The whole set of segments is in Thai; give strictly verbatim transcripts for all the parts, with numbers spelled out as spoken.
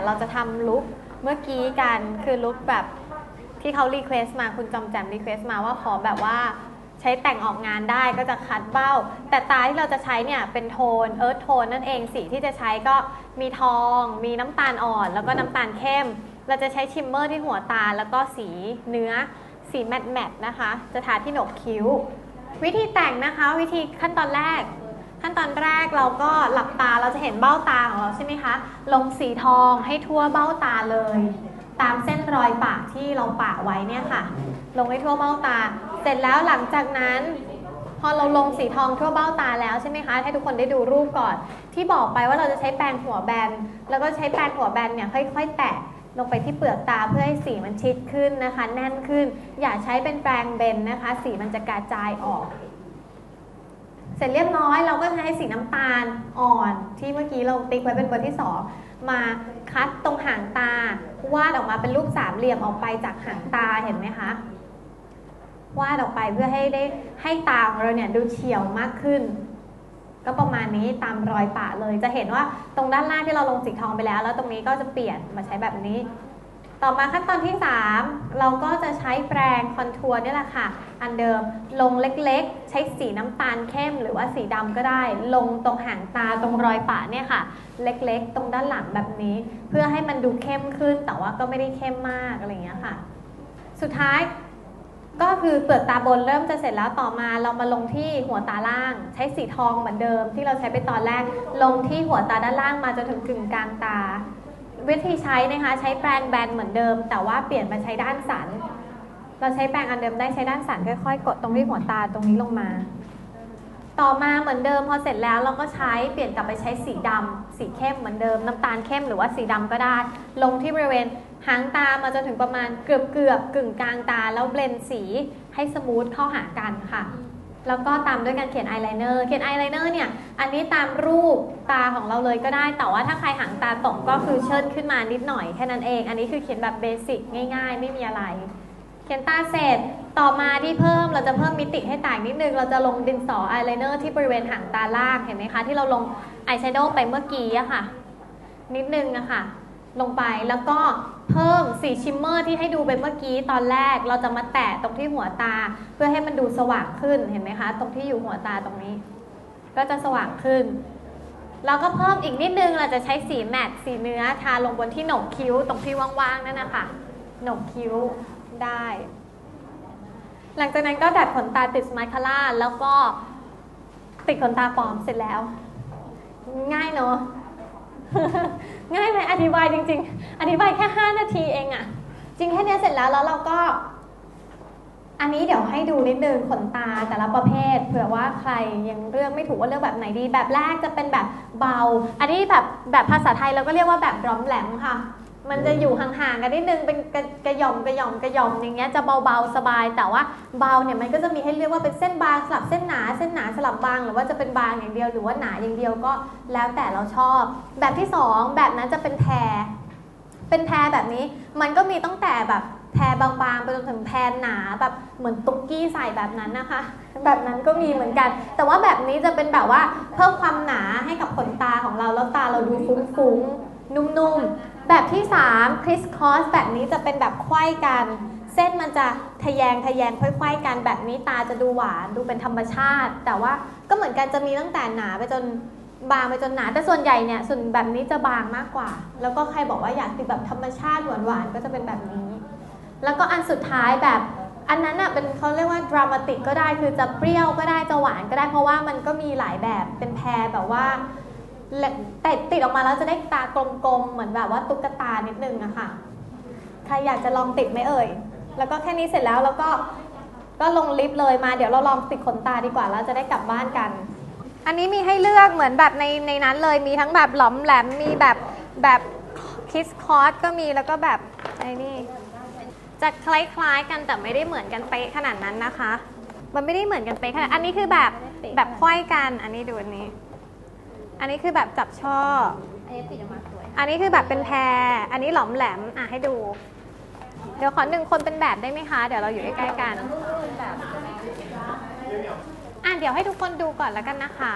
เราจะทำลุคเมื่อกี้กันคือลุคแบบที่เขารีเควสต์มาคุณจอมแจมรีเควสต์มาว่าขอแบบว่าใช้แต่งออกงานได้ก็จะคัดเบ้าแต่ตาที่เราจะใช้เนี่ยเป็นโทนเอิร์ธโทนนั่นเองสีที่จะใช้ก็มีทองมีน้ำตาลอ่อนแล้วก็น้ำตาลเข้มเราจะใช้ชิมเมอร์ที่หัวตาแล้วก็สีเนื้อสีแมตต์แมตต์นะคะจะทาที่โหนกคิ้ววิธีแต่งนะคะวิธีขั้นตอนแรกขั้นตอนแรกเราก็หลับตาเราจะเห็นเบ้าตาของเราใช่ไหมคะลงสีทองให้ทั่วเบ้าตาเลยตามเส้นรอยปากที่เราปะไว้เนี่ยค่ะลงให้ทั่วเบ้าตาเสร็จแล้วหลังจากนั้นพอเราลงสีทองทั่วเบ้าตาแล้วใช่ไหมคะให้ทุกคนได้ดูรูปก่อนที่บอกไปว่าเราจะใช้แปรงหัวแบนแล้วก็ใช้แปรงหัวแบนเนี่ยค่อยๆแตะลงไปที่เปลือกตาเพื่อให้สีมันชิดขึ้นนะคะแน่นขึ้นอย่าใช้เป็นแปรงเบนนะคะสีมันจะกระจายออกเสร็จเรียบร้อยเราก็ใช้สีน้ำตาลอ่อนที่เมื่อกี้เราติ๊กไว้เป็นเบอร์ที่สองมาคัดตรงหางตาวาดออกมาเป็นรูปสามเหลี่ยมออกไปจากหางตาเห็นไหมคะวาดออกไปเพื่อให้ได้ให้ตาของเราเนี่ยดูเฉียวมากขึ้นก็ประมาณนี้ตามรอยปะเลยจะเห็นว่าตรงด้านล่างที่เราลงสีทองไปแล้วแล้วตรงนี้ก็จะเปลี่ยนมาใช้แบบนี้ต่อมาขั้นตอนที่สามเราก็จะใช้แปรงคอนทัวร์นี่แหละค่ะอันเดิมลงเล็กๆใช้สีน้ำตาลเข้มหรือว่าสีดำก็ได้ลงตรงหางตาตรงรอยปะเนี่ยค่ะเล็กๆตรงด้านหลังแบบนี้เพื่อให้มันดูเข้มขึ้นแต่ว่าก็ไม่ได้เข้มมากอะไรอย่างเงี้ยค่ะสุดท้ายก็คือเปลือกตาบนเริ่มจะเสร็จแล้วต่อมาเรามาลงที่หัวตาล่างใช้สีทองเหมือนเดิมที่เราใช้ไปตอนแรกลงที่หัวตาด้านล่างมาจนถึงกึ่งกลางตาวิธีใช้นะคะใช้แปรงแบนเหมือนเดิมแต่ว่าเปลี่ยนมาใช้ด้านสันเราใช้แปรงอันเดิมได้ใช้ด้านสันค่อยๆกดตรงที่หัวตาตรงนี้ลงมาต่อมาเหมือนเดิมพอเสร็จแล้วเราก็ใช้เปลี่ยนกลับไปใช้สีดำสีเข้มเหมือนเดิมน้ำตาลเข้มหรือว่าสีดำก็ได้ลงที่บริเวณหางตามาจนถึงประมาณเกือบเกือบกึ่งกลางตาแล้วเบลนด์สีให้สมูทเข้าหากันค่ะแล้วก็ตามด้วยการเขียนอายไลเนอร์เขียนอายไลเนอร์เนี่ยอันนี้ตามรูปตาของเราเลยก็ได้แต่ว่าถ้าใครหางตาตกก็คือเชิดขึ้นมานิดหน่อยแค่นั้นเองอันนี้คือเขียนแบบเบสิกง่ายๆไม่มีอะไรเขียนตาเสร็จต่อมาที่เพิ่มเราจะเพิ่มมิติให้ต่างนิดนึงเราจะลงดินสออายไลเนอร์ที่บริเวณหางตาล่างเห็นไหมคะที่เราลงอายแชโดว์ไปเมื่อกี้อะค่ะนิดนึงอะค่ะลงไปแล้วก็เพิ่มสีชิมเมอร์ที่ให้ดูไปเมื่อกี้ตอนแรกเราจะมาแตะตรงที่หัวตาเพื่อให้มันดูสว่างขึ้นเห็นไหมคะตรงที่อยู่หัวตาตรงนี้ก็จะสว่างขึ้นแล้วก็เพิ่มอีกนิดนึงเราจะใช้สีแมตต์สีเนื้อทาลงบนที่โหนกคิ้วตรงที่ว่างๆนั่นนะคะโหนกคิ้วได้หลังจากนั้นก็ดัดขนตาติดสมาคาร่าแล้วก็ติดขนตาปลอมเสร็จแล้วง่ายเนอะ ง่ายไหมอธิบายจริงๆอธิบายแค่ห้านาทีเองอะจริงแค่นี้เสร็จแล้วแล้วเราก็อันนี้เดี๋ยวให้ดูนิดนึงขนตาแต่ละประเภทเผื่อว่าใครยังเลือกไม่ถูกว่าเลือกแบบไหนดีแบบแรกจะเป็นแบบเบาอันนี้แบบแบบภาษาไทยเราก็เรียกว่าแบบร้อมแหลมค่ะมันจะอยู่ห่างๆกันนิดนึงเป็นกระหย่อมกระหย่อมกระหย่อมอย่างเงี้ยจะเบาๆสบายแต่ว่าเบาเนี่ยมันก็จะมีให้เรียกว่าเป็นเส้นบางสลับเส้นหนาเส้นหนาสลับบางหรือว่าจะเป็นบางอย่างเดียวหรือว่าหนาอย่างเดียวก็แล้วแต่เราชอบแบบที่สองแบบนั้นจะเป็นแพรเป็นแพรแบบนี้มันก็มีตั้งแต่แบบแพรบางๆไปจนถึงแพรหนาแบบเหมือนตุ๊กกี้ใส่แบบนั้นนะคะแบบนั้นก็มีเหมือนกันแต่ว่าแบบนี้จะเป็นแบบว่าเพิ่มความหนาให้กับขนตาของเราแล้วตาเราดูฟุ้งๆนุ่มๆแบบที่สามคริสคอสแบบนี้จะเป็นแบบไขว้กันเส้นมันจะทะแยงทะแยงค่อยๆกันแบบนี้ตาจะดูหวานดูเป็นธรรมชาติแต่ว่าก็เหมือนกันจะมีตั้งแต่หนาไปจนบางไปจนหนาแต่ส่วนใหญ่เนี่ยส่วนแบบนี้จะบางมากกว่าแล้วก็ใครบอกว่าอยากติดแบบธรรมชาติหวานๆก็จะเป็นแบบนี้แล้วก็อันสุดท้ายแบบอันนั้นอ่ะเป็นเขาเรียกว่าดรามาติกก็ได้คือจะเปรี้ยวก็ได้จะหวานก็ได้เพราะว่ามันก็มีหลายแบบเป็นแพรแบบว่าแต่ติดออกมาแล้วจะได้ตากลมๆเหมือนแบบว่าตุ๊กตานิดนึงอะค่ะใครอยากจะลองติดไหมเอ่ยแล้วก็แค่นี้เสร็จแล้วแล้วก็ก็ลงลิปเลยมาเดี๋ยวเราลองติดขนตาดีกว่าแล้วจะได้กลับบ้านกันอันนี้มีให้เลือกเหมือนแบบในในนั้นเลยมีทั้งแบบหลอมแหลมมีแบบแบบคิสคอสก็มีแล้วก็แบบไอ้นี่จะคล้ายๆกันแต่ไม่ได้เหมือนกันเป๊ะขนาดนั้นนะคะมันไม่ได้เหมือนกันเป๊ะขนาดอันนี้คือแบบแบบไขว้กันอันนี้ดูอันนี้อันนี้คือแบบจับช่ออันนี้ติดออกมาสวยอันนี้คือแบบเป็นแพรอันนี้หลอมแหลมอ่ะให้ดูเดี๋ยวขอหนึ่งคนเป็นแบบได้ไหมคะเดี๋ยวเราอยู่ใกล้ๆกันอ่ะเดี๋ยวให้ทุกคนดูก่อนแล้วกันนะคะ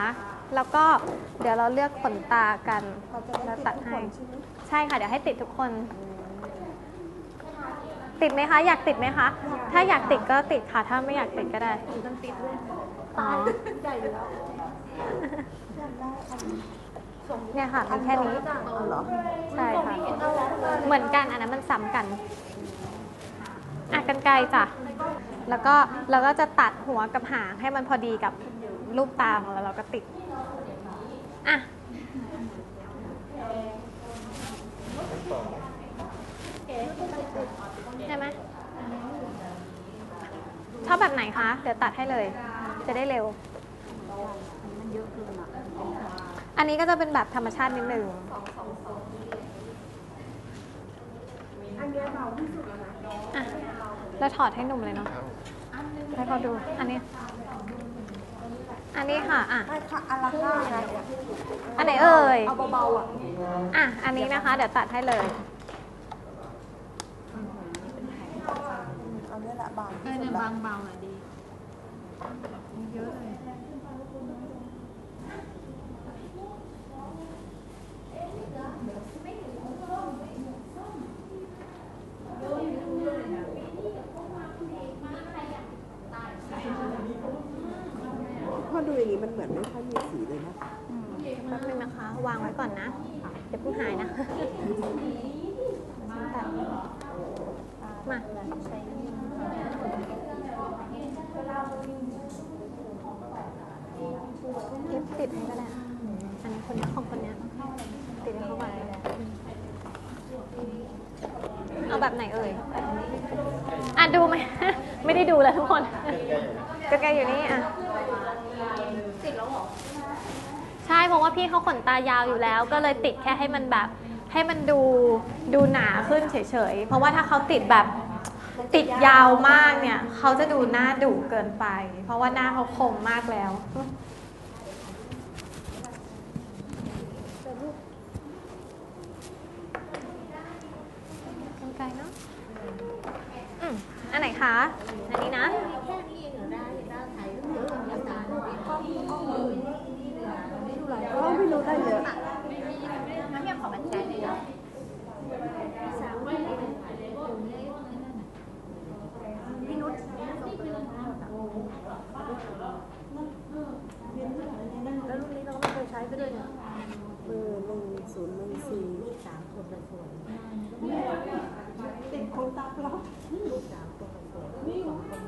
แล้วก็เดี๋ยวเราเลือกขนตากันแล้วตัดให้ใช่ค่ะเดี๋ยวให้ติดทุกคน ติดไหมคะอยากติดไหมคะถ้าอยากติดก็ติดค่ะถ้าไม่อยากติดก็ได้ต้องติดด้วยอ๋อเนี่ยค่ะมีแค่นี้ใช่ค่ะเหมือนกันอันนั้นมันซ้ำกันอ่ะกรรไกรจ้ะแล้วก็เราก็จะตัดหัวกับหางให้มันพอดีกับรูปตาของเราเราก็ติดอ่ะใช่ไหมชอบแบบไหนคะเดี๋ยวตัดให้เลยจะได้เร็วอันนี้ก็จะเป็นแบบธรรมชาตินิดนึงอ่ะแล้วถอดให้หนุ่มเลยเนาะให้เขาดูอันนี้อันนี้ค่ะอ่ะอันละห้าอันไหนเอ่ยเอาเบาๆอ่ะอ่ะอันนี้นะคะเดี๋ยวตัดให้เลยเอาเนี่ยแหละบางเออเนี่ยบางเบาหน่อยดีเยอะเลยพอดูอย่างนี้มันเหมือนไม่ค่อยมีสีเลยนะแป๊บนึงนะคะวางไว้ก่อนนะเดี๋ยวเพิ่งหายนะมาเย็บติดให้ก็ได้อันนี้คนนี้ของคนนี้ติดให้เขาก่อนเอาแบบไหนเอ่ยอ่ะดูไหมไม่ได้ดูแล้วทุกคนกรรไกรอยู่นี่อ่ะติดแล้วหรอใช่เพราะว่าพี่เขาขนตายาวอยู่แล้วก็เลยติดแค่ให้มันแบบให้มันดูดูหนาขึ้นเฉยๆเพราะว่าถ้าเขาติดแบบติดยาวมากเนี่ยเขาจะดูหน้าดุเกินไปเพราะว่าหน้าเขาคมมากแล้วกรรไกรเนาะอืมอันไหนคะอันนี้นะก็ไม่รู้ได้เยอะน้ำยำของมันใจเลยนะพี่นุชแล้วรุ่นนี้เราก็ไม่เคยใช้ไปด้วยเนี่ยเออหนึ่งศูนย์หนึ่งสี่สามคนละส่วนติดโคตาปลอกสามคนละส่วนนี่ของคน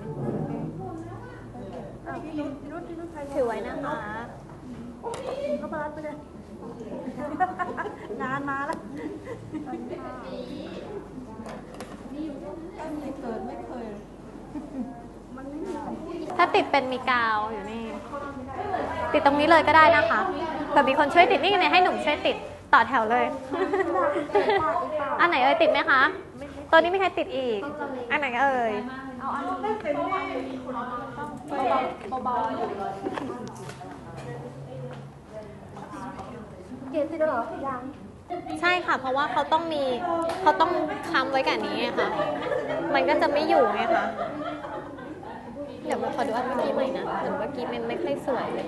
ไม่พี่นุชพี่นุชพี่นุชถือไว้นะคะเขาบาลไปเลยงานมาแล้วไม่เกิดไม่เคยถ้าติดเป็นมีกาวอยู่นี่ติดตรงนี้เลยก็ได้นะคะเผื่อมีคนช่วยติดนี่ไงให้หนุ่มช่วยติดต่อแถวเลยอันไหนเอ่ยติดไหมคะตัวนี้ไม่ใครติดอีกอันไหนเอ่ยเอาอันนี้เป็นเบาๆอยู่เกศติดแล้วหรอยังใช่ค่ะเพราะว่าเขาต้องมีเขาต้องค้ำไว้กับนี้ค่ะมันก็จะไม่อยู่ไงคะเดี๋ยวมาขอดูอันเมื่อกี้ใหม่นะเหมือนเมื่อกี้มันไม่ค่อยสวยเลย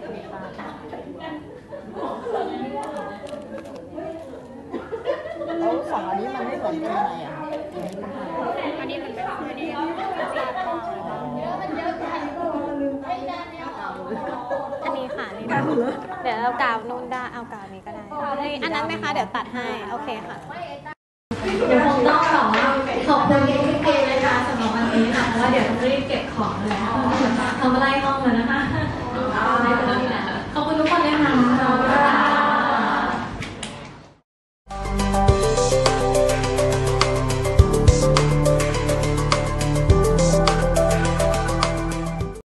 แล้วสองอันนี้มันไม่เหมือนกันยังไงอ่ะอันนี้มันไม่อันนี้อันนี้ค่ะนี่เดี๋ยวเรากาวนู่นได้เอากาวนี้ก็ได้อันนั้นไหมคะเดี๋ยวตัดให้โอเคค่ะเดี๋ยวคงต้องขอขอบคุณพี่เกย์นะคะสำหรับวันนี้ค่ะเพราะว่าเดี๋ยวต้องรีบเก็บของแล้วทำอะไรห้องเลยนะคะ